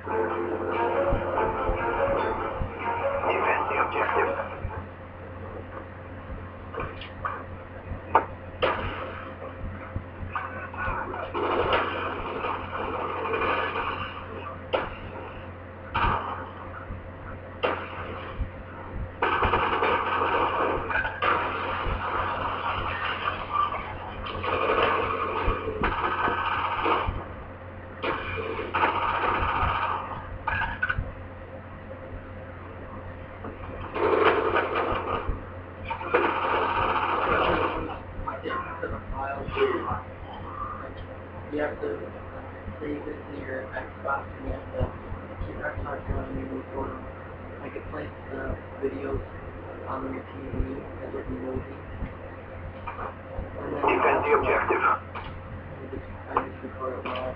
Defend the objective. You have to save it to your Xbox and you have to keep Xbox running and record them. I could place the videos on your TV as if you movie. Defend the objective. I just record it live.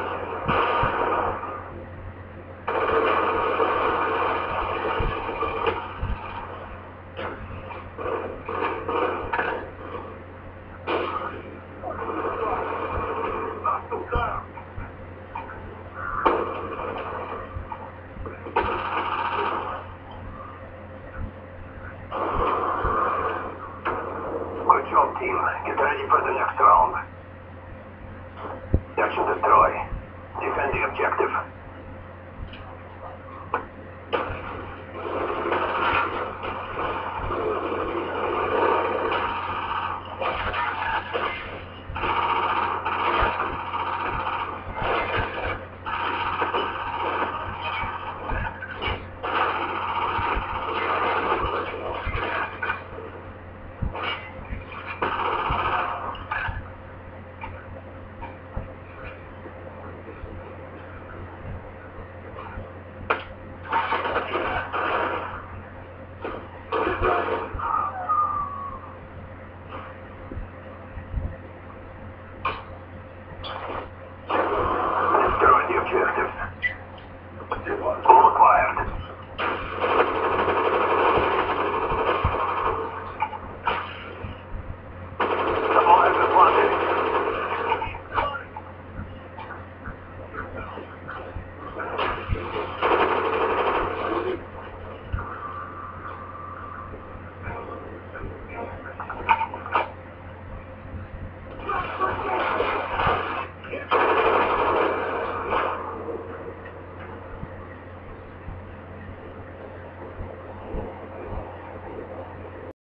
Good job, team. Get ready for the next round. Search and destroy. Defend the objective.